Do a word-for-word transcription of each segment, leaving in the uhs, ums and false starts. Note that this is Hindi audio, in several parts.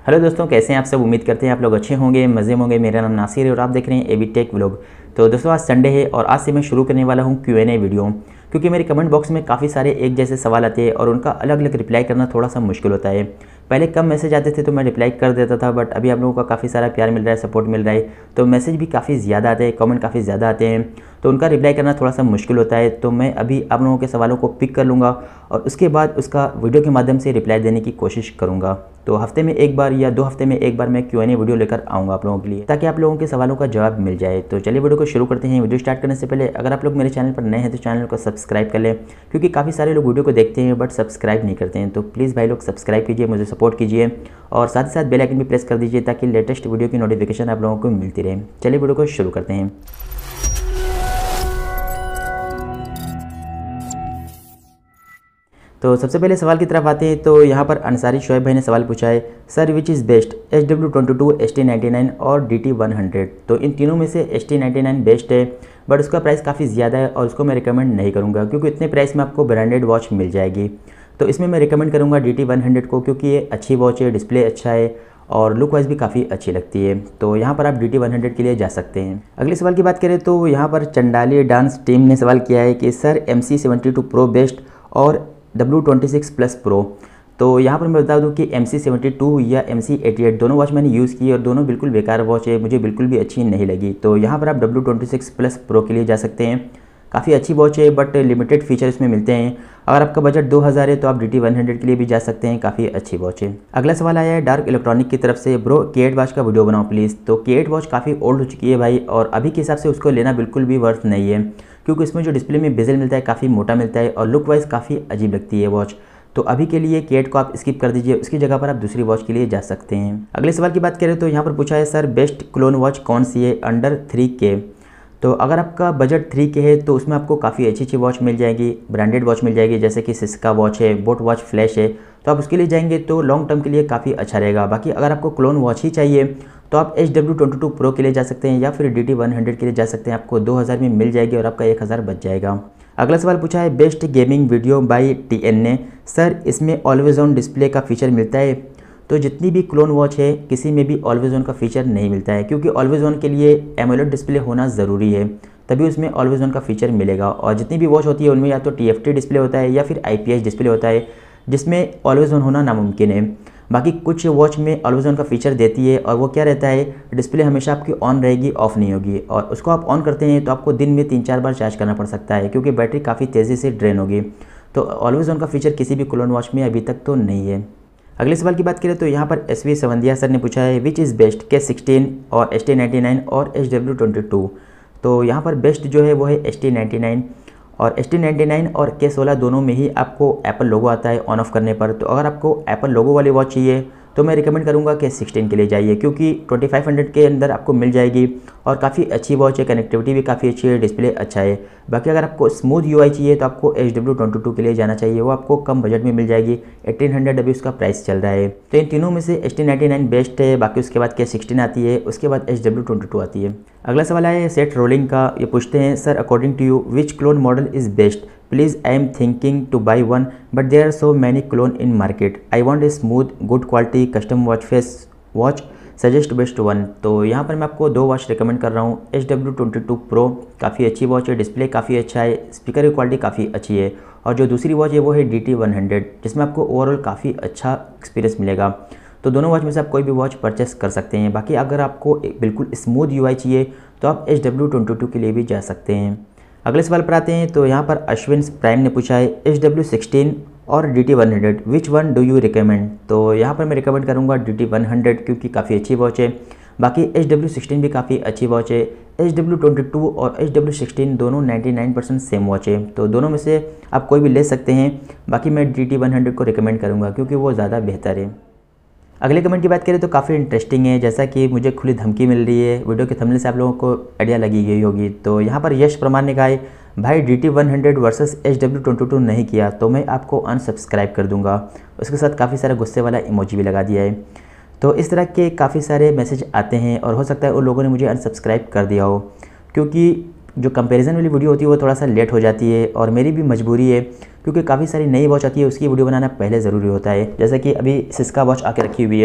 हेलो दोस्तों, कैसे हैं आप सब। उम्मीद करते हैं आप लोग अच्छे होंगे, मज़े होंगे। मेरा नाम नासिर है और आप देख रहे हैं एबी टेक व्लॉग। तो दोस्तों आज संडे है और आज से मैं शुरू करने वाला हूं क्यू एन ए वीडियो, क्योंकि मेरे कमेंट बॉक्स में काफ़ी सारे एक जैसे सवाल आते हैं और उनका अलग अलग रिप्लाई करना थोड़ा सा मुश्किल होता है। पहले कम मैसेज आते थे तो मैं रिप्लाई कर देता था, बट अभी आप लोगों का काफ़ी सारा प्यार मिल रहा है, सपोर्ट मिल रहा है, तो मैसेज भी काफ़ी ज़्यादा आते हैं, कमेंट काफ़ी ज़्यादा आते हैं, तो उनका रिप्लाई करना थोड़ा सा मुश्किल होता है। तो मैं अभी आप लोगों के सवालों को पिक कर लूँगा और उसके बाद उसका वीडियो के माध्यम से रिप्लाई देने की कोशिश करूँगा। तो हफ्ते में एक बार या दो हफ्ते में एक बार मैं क्यू एन ए वीडियो लेकर आऊँगा आप लोगों के लिए, ताकि आप लोगों के सवालों का जवाब मिल जाए। तो चलिए वीडियो को शुरू करते हैं। वीडियो स्टार्ट करने से पहले अगर आप लोग मेरे चैनल पर नए हैं तो चैनल को सब्सक्राइब कर लें, क्योंकि काफ़ी सारे लोग वीडियो को देखते हैं बट सब्सक्राइब नहीं करते हैं। तो प्लीज़ भाई लोग सब्सक्राइब कीजिए, मुझे सपोर्ट कीजिए और साथ ही साथ बेल आइकन भी प्रेस कर दीजिए ताकि लेटेस्ट वीडियो की नोटिफिकेशन आप लोगों को मिलती रहे। चलिए वीडियो को शुरू करते हैं। तो सबसे पहले सवाल की तरफ आते हैं। तो यहाँ पर अंसारी शोएब भाई ने सवाल पूछा है, sir which is best H W twenty two, H T ninety nine और डी टी वन हंड्रेड। तो इन तीनों में से H T ninety nine best है, बट उसका प्राइस काफ़ी ज़्यादा है और उसको मैं रिकमेंड नहीं करूँगा, क्योंकि इतने प्राइस में आपको ब्रांडेड वॉच मिल जाएगी। तो इसमें मैं रिकमेंड करूँगा डी टी वन हंड्रेड को, क्योंकि ये अच्छी वॉच है, डिस्प्ले अच्छा है और लुक वाइज भी काफ़ी अच्छी लगती है। तो यहाँ पर आप डी टी वन हंड्रेड के लिए जा सकते हैं। अगले सवाल की बात करें तो यहाँ पर चंडाली डांस टीम ने सवाल किया है कि sir M C seventy two pro best और W twenty six plus pro. तो यहाँ पर मैं बता दूँ कि एम सी सेवेंटी टू या एम सी एटी एट दोनों वॉच मैंने यूज़ की और दोनों बिल्कुल बेकार वॉच है, मुझे बिल्कुल भी अच्छी नहीं लगी। तो यहाँ पर आप W twenty six plus pro के लिए जा सकते हैं। काफ़ी अच्छी वॉच है बट लिमिटेड फीचर इसमें मिलते हैं। अगर आपका बजट दो हज़ार है तो आप डी टी वन हंड्रेड के लिए भी जा सकते हैं, काफ़ी अच्छी वॉच है। अगला सवाल आया है डार्क इलेक्ट्रॉनिक की तरफ से, ब्रो के एट वॉच का वीडियो बनाओ प्लीज़। तो के एट वॉच काफ़ी ओल्ड हो चुकी है भाई, और अभी के हिसाब से उसको लेना बिल्कुल भी वर्थ नहीं है, क्योंकि इसमें जो डिस्प्ले में बेजल मिलता है काफ़ी मोटा मिलता है और लुक वाइज काफ़ी अजीब लगती है वॉच। तो अभी के लिए के एट को आप स्किप कर दीजिए, उसकी जगह पर आप दूसरी वॉच के लिए जा सकते हैं। अगले सवाल की बात करें तो यहाँ पर पूछा है, सर बेस्ट क्लोन वॉच कौन सी है अंडर थ्री के। तो अगर आपका बजट थ्री के है तो उसमें आपको काफ़ी अच्छी अच्छी वॉच मिल जाएगी, ब्रांडेड वॉच मिल जाएगी, जैसे कि सिस्का वॉच है, बोट वॉच फ्लैश है। तो आप उसके लिए जाएंगे तो लॉन्ग टर्म के लिए काफ़ी अच्छा रहेगा। बाकी अगर आपको क्लोन वॉच ही चाहिए तो आप H W twenty two pro के लिए जा सकते हैं या फिर डी टी वन हंड्रेड के लिए जा सकते हैं। आपको दो हज़ार में मिल जाएगी और आपका एक हज़ार बच जाएगा। अगला सवाल पूछा है best gaming video by T N ने, सर इसमें ऑलवेज ऑन डिस्प्ले का फीचर मिलता है। तो जितनी भी क्लोन वॉच है किसी में भी ऑलवेज ऑन का फीचर नहीं मिलता है, क्योंकि ऑलवेज ऑन के लिए एमोलेड डिस्प्ले होना ज़रूरी है, तभी उसमें ऑलवेज ऑन का फीचर मिलेगा। और जितनी भी वॉच होती है उनमें या तो टी एफ टी डिस्प्ले होता है या फिर आई पी एस डिस्प्ले होता है, जिसमें ऑलवेज ऑन होना नामुमकिन है। बाकी कुछ वॉच में ऑलवेज ऑन का फीचर देती है और वो क्या रहता है, डिस्प्ले हमेशा आपकी ऑन रहेगी, ऑफ नहीं होगी, और उसको आप ऑन करते हैं तो आपको दिन में तीन चार बार चार्ज करना पड़ सकता है, क्योंकि बैटरी काफ़ी तेज़ी से ड्रेन होगी। तो ऑलवेज ऑन का फीचर किसी भी क्लोन वॉच में अभी तक तो नहीं है। अगले सवाल की बात करें तो यहाँ पर एस वी सवंदिया सर ने पूछा है which is best K sixteen और एच टी नाइन्टी नाइन और एच डब्ल्यू ट्वेंटी टू। तो यहाँ पर बेस्ट जो है वो है एच टी नाइन्टी नाइन, और एच टी नाइन्टी नाइन और के सोलह दोनों में ही आपको एप्पल लोगो आता है ऑन ऑफ करने पर। तो अगर आपको एप्पल लोगो वाली वॉच चाहिए तो मैं रिकमेंड करूँगा कि सिक्सटीन के लिए जाइए, क्योंकि ट्वेंटी फाइव हंड्रेड के अंदर आपको मिल जाएगी और काफ़ी अच्छी वॉच है, कनेक्टिविटी भी काफ़ी अच्छी है, डिस्प्ले अच्छा है। बाकी अगर आपको स्मूथ यूआई चाहिए तो आपको एच डब्ल्यू ट्वेंटी टू के लिए जाना चाहिए, वो आपको कम बजट में मिल जाएगी, एटीन हंड्रेड अभी उसका प्राइस चल रहा है। तो इन तीनों में से H T ninety nine best है, बाकी उसके बाद के सिक्सटीन आती है, उसके बाद एच डब्ल्यू ट्वेंटी टू आती है। अगला सवाल है सेट रोलिंग का, ये पूछते हैं sir according to you which clone model is best, please I am thinking to buy one but there are so many clone in market, I want a smooth good quality custom watch face watch, suggest best one. तो यहाँ पर मैं आपको दो वॉच रिकमेंड कर रहा हूँ। H W twenty two pro काफ़ी अच्छी वॉच है, डिस्प्ले काफ़ी अच्छा है, स्पीकर की क्वालिटी काफ़ी अच्छी है, और जो दूसरी वॉच है वो है डी टी वन हंड्रेड, जिसमें आपको ओवरऑल काफ़ी अच्छा एक्सपीरियंस मिलेगा। तो दोनों वॉच में से आप कोई भी वॉच परचेस कर सकते हैं। बाकी अगर आपको बिल्कुल स्मूथ यू आई चाहिए तो आप एच डब्ल्यू ट्वेंटी टू के लिए भी जा सकते हैं। अगले सवाल पर आते हैं। तो यहाँ पर अश्विन प्राइम ने पूछा है एच डब्ल्यू सिक्सटीन और D T one hundred which one do you recommend. तो यहाँ पर मैं रिकमेंड करूँगा डी टी वन हंड्रेड, क्योंकि काफ़ी अच्छी वॉच है। बाकी एच डब्ल्यू सिक्सटीन भी काफ़ी अच्छी वॉच है। एच डब्ल्यू ट्वेंटी टू और एच डब्ल्यू सिक्सटीन दोनों ninety nine percent same watch है, तो दोनों में से आप कोई भी ले सकते हैं। बाकी मैं डी टी वन हंड्रेड को रिकमेंड करूँगा, क्योंकि वो ज़्यादा बेहतर है। अगले कमेंट की बात करें तो काफ़ी इंटरेस्टिंग है, जैसा कि मुझे खुली धमकी मिल रही है, वीडियो के थंबनेल से आप लोगों को आइडिया लगी गई होगी। तो यहाँ पर यश प्रमाण ने कहा है भाई D T one hundred versus H W twenty two नहीं किया तो मैं आपको अनसब्सक्राइब कर दूंगा। उसके साथ काफ़ी सारा गुस्से वाला इमोजी भी लगा दिया है। तो इस तरह के काफ़ी सारे मैसेज आते हैं और हो सकता है उन लोगों ने मुझे अनसब्सक्राइब कर दिया हो, क्योंकि जो कंपैरिजन वाली वीडियो होती है वो थोड़ा सा लेट हो जाती है और मेरी भी मजबूरी है, क्योंकि काफ़ी सारी नई वॉच आती है उसकी वीडियो बनाना पहले ज़रूरी होता है। जैसे कि अभी सिस्का वॉच आके रखी हुई है,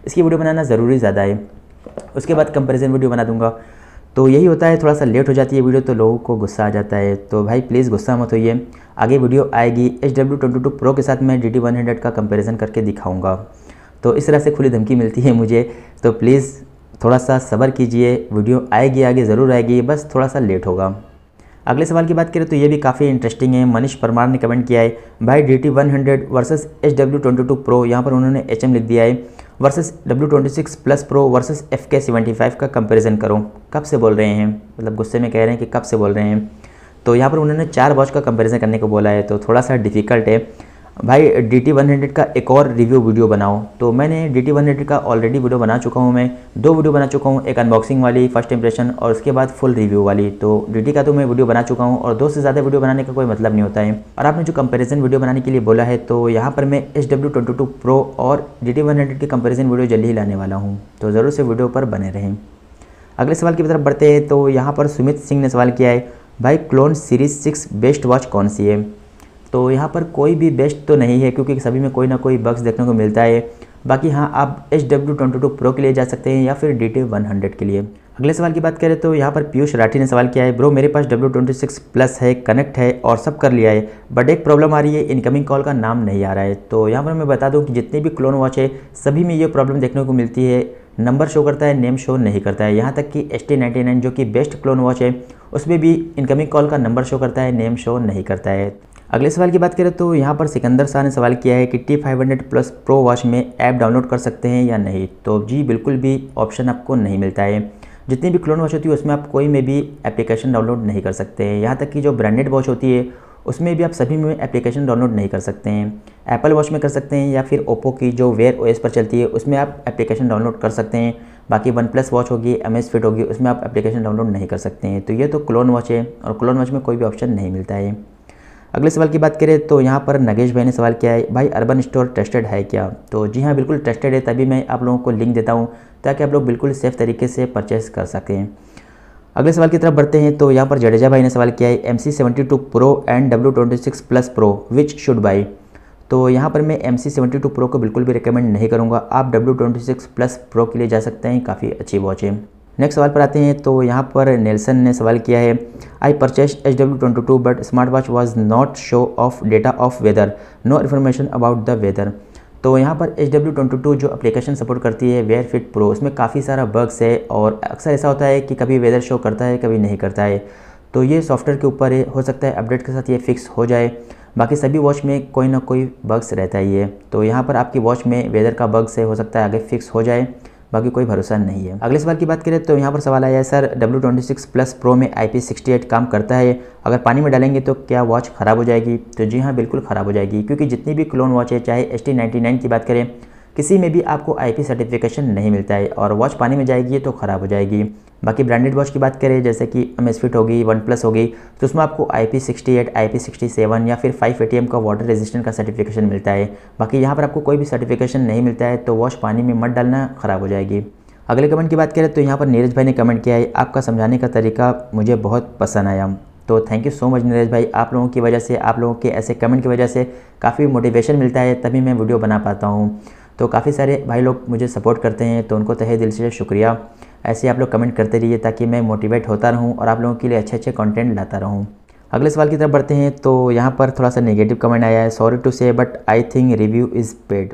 इसकी वीडियो बनाना ज़रूरी ज़्यादा है, उसके बाद कंपैरिजन वीडियो बना दूंगा। तो यही होता है, थोड़ा सा लेट हो जाती है वीडियो तो लोगों को गुस्सा आ जाता है। तो भाई प्लीज़ गुस्सा मत होइए, आगे वीडियो आएगी H W twenty two pro के साथ मैं डी टी वन हंड्रेड का कंपैरिजन करके दिखाऊंगा। तो इस तरह से खुली धमकी मिलती है मुझे, तो प्लीज़ थोड़ा सा सब्र कीजिए, वीडियो आएगी, आगे ज़रूर आएगी, बस थोड़ा सा लेट होगा। अगले सवाल की बात करें तो ये भी काफ़ी इंटरेस्टिंग है। मनीष परमार ने कमेंट किया है, भाई D T one hundred versus H W twenty two pro, यहाँ पर उन्होंने एच एम लिख दिया है, versus W twenty six plus pro versus F K seventy five का कंपैरिजन करो। कब से बोल रहे हैं, मतलब गुस्से में कह रहे हैं कि कब से बोल रहे हैं। तो यहाँ पर उन्होंने चार वॉच का कंपैरिजन करने को बोला है, तो थोड़ा सा डिफ़िकल्ट है भाई। डी टी वन हंड्रेड का एक और रिव्यू वीडियो बनाओ, तो मैंने डी टी वन हंड्रेड का ऑलरेडी वीडियो बना चुका हूँ, मैं दो वीडियो बना चुका हूँ, एक अनबॉक्सिंग वाली फर्स्ट इंप्रेशन और उसके बाद फुल रिव्यू वाली। तो डी टी का तो मैं वीडियो बना चुका हूँ और दो से ज़्यादा वीडियो बनाने का कोई मतलब नहीं होता है। और आपने जो कंपैरिजन वीडियो बनाने के लिए बोला है, तो यहाँ पर मैं H W twenty two pro और डी टी वन हंड्रेड की कंपैरिजन वीडियो जल्दी ही लाने वाला हूँ, तो ज़रूर से वीडियो पर बने रहें। अगले सवाल की तरफ बढ़ते हैं, तो यहाँ पर सुमित सिंह ने सवाल किया है, भाई clone series six best watch कौन सी है। तो यहाँ पर कोई भी बेस्ट तो नहीं है, क्योंकि सभी में कोई ना कोई बग्स देखने को मिलता है। बाकी हाँ, आप H W twenty two pro के लिए जा सकते हैं या फिर डी टी वन हंड्रेड के लिए। अगले सवाल की बात करें तो यहाँ पर पीयूष राठी ने सवाल किया है, ब्रो मेरे पास डब्ल्यू ट्वेंटी सिक्स प्लस है, कनेक्ट है और सब कर लिया है, बट एक प्रॉब्लम आ रही है, इनकमिंग कॉल का नाम नहीं आ रहा है। तो यहाँ पर मैं बता दूँ कि जितनी भी क्लोन वॉच है सभी में ये प्रॉब्लम देखने को मिलती है, नंबर शो करता है, नेम शो नहीं करता है। यहाँ तक कि एस टी नाइन्टी नाइन जो कि बेस्ट क्लोन वॉच है उसमें भी इनकमिंग कॉल का नंबर शो करता है, नेम शो नहीं करता है। अगले सवाल की बात करें तो यहाँ पर सिकंदर शाह ने सवाल किया है कि T five hundred plus pro watch में ऐप डाउनलोड कर सकते हैं या नहीं। तो जी बिल्कुल भी ऑप्शन आपको नहीं मिलता है। जितनी भी क्लोन वॉच होती है उसमें आप कोई में भी एप्लीकेशन डाउनलोड नहीं कर सकते हैं। यहाँ तक कि जो ब्रांडेड वॉच होती है उसमें भी आप सभी में एप्लीकेशन डाउनलोड नहीं कर सकते हैं। एप्पल वॉच में कर सकते हैं या फिर ओप्पो की जो वेयर ओएस पर चलती है उसमें आप एप्लीकेशन डाउनलोड कर सकते हैं। बाकी वन प्लस वॉच होगी, एम एस फिट होगी, उसमें आप एप्लीकेशन डाउनलोड नहीं कर सकते हैं। तो ये तो क्लोन वॉच है और क्लोन वॉच में कोई भी ऑप्शन नहीं मिलता है। अगले सवाल की बात करें तो यहाँ पर नगेश भाई ने सवाल किया है, भाई अर्बन स्टोर ट्रस्टेड है क्या। तो जी हाँ, बिल्कुल ट्रस्टेड है, तभी मैं आप लोगों को लिंक देता हूँ ताकि आप लोग बिल्कुल सेफ़ तरीके से परचेस कर सकें। अगले सवाल की तरफ बढ़ते हैं, तो यहाँ पर जडेजा भाई ने सवाल किया है, M C seventy two pro and W twenty six plus pro which should buy. तो यहाँ पर मैं M C seventy two pro को बिल्कुल भी रिकमेंड नहीं करूँगा, आप W twenty six plus pro के लिए जा सकते हैं, काफ़ी अच्छी वॉच है। नेक्स्ट सवाल पर आते हैं, तो यहाँ पर नेल्सन ने सवाल किया है, I purchase H W twenty two but smart watch was not show of data of weather, no information about the weather. तो यहाँ पर एच डब्ल्यू ट्वेंटी टू जो एप्लीकेशन सपोर्ट करती है वेयर फिट प्रो, उसमें काफ़ी सारा बग्स है और अक्सर ऐसा होता है कि कभी वेदर शो करता है, कभी नहीं करता है। तो ये सॉफ्टवेयर के ऊपर है, हो सकता है अपडेट के साथ ये फिक्स हो जाए। बाकी सभी वॉच में कोई ना कोई बग्स रहता ही है। तो यहाँ पर आपकी वॉच में वेदर का बग्स है, हो सकता है आगे फिक्स हो जाए, बाकी कोई भरोसा नहीं है। अगले सवाल की बात करें तो यहाँ पर सवाल आया है, sir W twenty six plus pro में आई पी सिक्सटी एट काम करता है, अगर पानी में डालेंगे तो क्या वॉच ख़राब हो जाएगी। तो जी हाँ, बिल्कुल ख़राब हो जाएगी, क्योंकि जितनी भी क्लोन वॉच है, चाहे एस टी नाइन्टी नाइन की बात करें, किसी में भी आपको आई पी सर्टिफिकेशन नहीं मिलता है और वॉच पानी में जाएगी तो ख़राब हो जाएगी। बाकी ब्रांडेड वॉच की बात करें जैसे कि एम एस फिट होगी, वन प्लस होगी, तो उसमें आपको I P sixty eight, I P sixty seven या फिर फाइव ए टी एम का वाटर रेजिस्टेंट का सर्टिफिकेशन मिलता है। बाकी यहाँ पर आपको कोई भी सर्टिफिकेशन नहीं मिलता है, तो वॉच पानी में मत डालना, ख़राब हो जाएगी। अगले कमेंट की बात करें तो यहाँ पर नीरज भाई ने कमेंट किया है, आपका समझाने का तरीका मुझे बहुत पसंद आया। तो thank you so much Neeraj भाई, आप लोगों की वजह से, आप लोगों के ऐसे कमेंट की वजह से काफ़ी मोटिवेशन मिलता है, तभी मैं वीडियो बना पाता हूँ। तो काफ़ी सारे भाई लोग मुझे सपोर्ट करते हैं, तो उनको तहे दिल से शुक्रिया। ऐसे आप लोग कमेंट करते रहिए ताकि मैं मोटिवेट होता रहूँ और आप लोगों के लिए अच्छे अच्छे कंटेंट लाता रहूँ। अगले सवाल की तरफ बढ़ते हैं, तो यहाँ पर थोड़ा सा नेगेटिव कमेंट आया है, sorry to say but I think review is paid.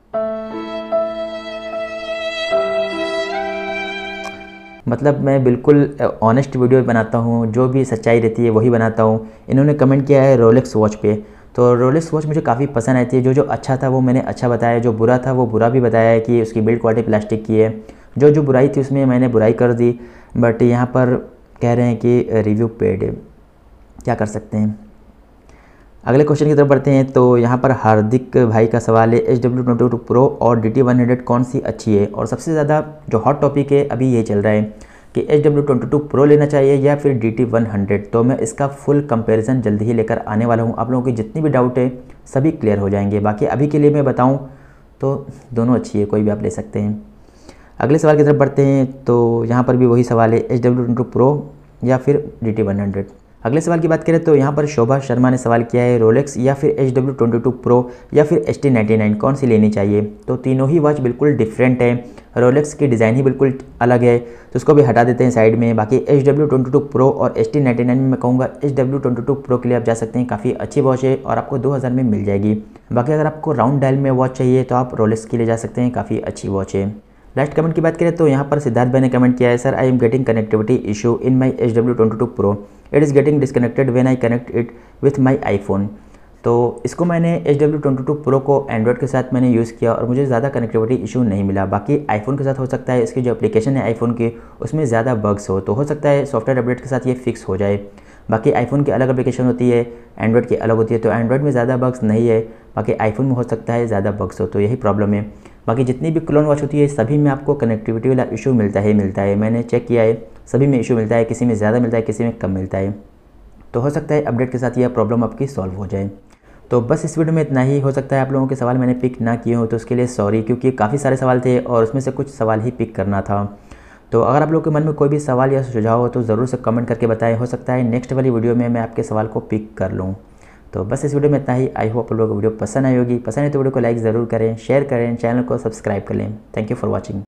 मतलब मैं बिल्कुल ऑनेस्ट वीडियो बनाता हूँ, जो भी सच्चाई रहती है वही बनाता हूँ। इन्होंने कमेंट किया है रोलेक्स वॉच पे, तो रोलेक्स वॉच मुझे काफ़ी पसंद आई थी। जो जो अच्छा था वो मैंने अच्छा बताया, जो बुरा था वो बुरा भी बताया है कि उसकी बिल्ड क्वालिटी प्लास्टिक की है। जो जो बुराई थी उसमें मैंने बुराई कर दी, बट यहाँ पर कह रहे हैं कि रिव्यू पेड है, क्या कर सकते हैं। अगले क्वेश्चन की तरफ बढ़ते हैं, तो यहाँ पर हार्दिक भाई का सवाल है, H W twenty two pro और डी टी वन हंड्रेड कौन सी अच्छी है। और सबसे ज़्यादा जो हॉट टॉपिक है अभी ये चल रहा है कि H W twenty two pro लेना चाहिए या फिर डी टी वन हंड्रेड। तो मैं इसका फुल कंपैरिजन जल्दी ही लेकर आने वाला हूँ, आप लोगों की जितनी भी डाउट है सभी क्लियर हो जाएंगे। बाकी अभी के लिए मैं बताऊँ तो दोनों अच्छी है, कोई भी आप ले सकते हैं। अगले सवाल की तरफ बढ़ते हैं, तो यहाँ पर भी वही सवाल है, H W twenty two pro या फिर डी टी वन हंड्रेड। अगले सवाल की बात करें तो यहाँ पर शोभा शर्मा ने सवाल किया है, रोलेक्स या फिर H W twenty two pro या फिर एस टी नाइन्टी नाइन कौन सी लेनी चाहिए। तो तीनों ही वॉच बिल्कुल डिफरेंट है, रोलेक्स की डिज़ाइन ही बिल्कुल अलग है, तो उसको भी हटा देते हैं साइड में। बाकी H W twenty two pro और एस टी नाइन्टी नाइन में मैं कहूँगा H W twenty two pro के लिए आप जा सकते हैं, काफ़ी अच्छी वॉच है और आपको दो हज़ार में मिल जाएगी। बाकी अगर आपको राउंड डायल में वॉच चाहिए तो आप रोलेक्स के लिए जा सकते हैं, काफ़ी अच्छी वॉच है। लास्ट कमेंट की बात करें तो यहाँ पर सिद्धार्थ भाई ने कमेंट किया है, sir I am getting connectivity issue in my H W twenty two pro, it is getting disconnected when I connect it with my iPhone. तो इसको मैंने H W twenty two pro को एंड्रॉयड के साथ मैंने यूज़ किया और मुझे ज़्यादा कनेक्टिविटी इशू नहीं मिला। बाकी आईफोन के साथ हो सकता है इसकी जो एप्लीकेशन है आईफोन की उसमें ज़्यादा बग्स हो, तो हो सकता है सॉफ्टवेयर अपडेट के साथ ये फिक्स हो जाए। बाकी आईफोन की अलग एप्लीकेशन होती है, एंड्रॉयड की अलग होती है, तो एंड्रॉयड में ज़्यादा बग्स नहीं है, बाकी आईफोन में हो सकता है ज़्यादा बग्स हो, तो यही प्रॉब्लम है। बाकी जितनी भी क्लोन वॉच होती है सभी में आपको कनेक्टिविटी वाला इशू मिलता है मिलता है मैंने चेक किया है, सभी में इशू मिलता है, किसी में ज़्यादा मिलता है, किसी में कम मिलता है। तो हो सकता है अपडेट के साथ यह प्रॉब्लम आपकी सॉल्व हो जाए। तो बस इस वीडियो में इतना ही। हो सकता है आप लोगों के सवाल मैंने पिक ना किए हो तो उसके लिए सॉरी, क्योंकि काफ़ी सारे सवाल थे और उसमें से कुछ सवाल ही पिक करना था। तो अगर आप लोगों के मन में कोई भी सवाल या सुझाव हो तो ज़रूर से कमेंट करके बताएं, हो सकता है नेक्स्ट वाली वीडियो में मैं आपके सवाल को पिक कर लूँ। तो बस इस वीडियो में इतना ही। आई होप आप लोगों को वीडियो पसंद आई होगी। पसंद है तो वीडियो को लाइक ज़रूर करें, शेयर करें, चैनल को सब्सक्राइब कर लें। Thank you for watching.